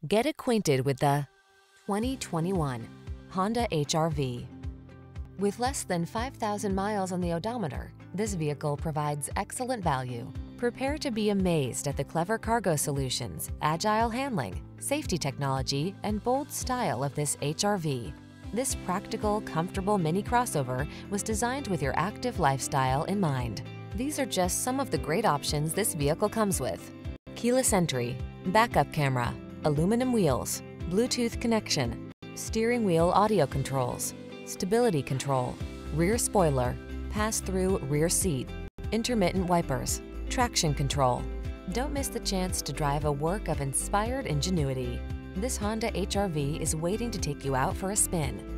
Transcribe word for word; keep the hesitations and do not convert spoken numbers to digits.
Get acquainted with the twenty twenty-one Honda H R V. With less than five thousand miles on the odometer, this vehicle provides excellent value. Prepare to be amazed at the clever cargo solutions, agile handling, safety technology, and bold style of this H R V. This practical, comfortable mini crossover was designed with your active lifestyle in mind. These are just some of the great options this vehicle comes with: keyless entry, backup camera, aluminum wheels, Bluetooth connection, steering wheel audio controls, stability control, rear spoiler, pass-through rear seat, intermittent wipers, traction control. Don't miss the chance to drive a work of inspired ingenuity. This Honda H R V is waiting to take you out for a spin.